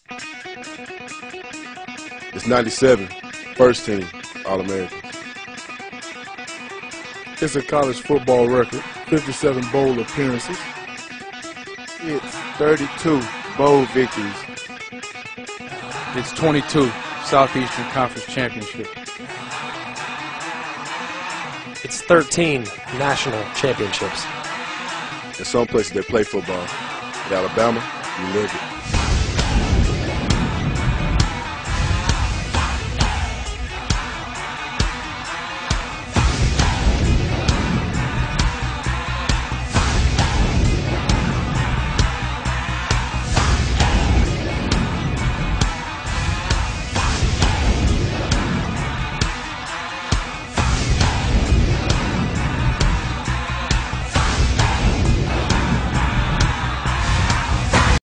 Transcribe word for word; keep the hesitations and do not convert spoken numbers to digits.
It's ninety-seven, first team All-Americans. It's a college football record, fifty-seven bowl appearances. It's thirty-two bowl victories. It's twenty-two Southeastern Conference Championship. It's thirteen national championships. In some places they play football. In Alabama, you live it.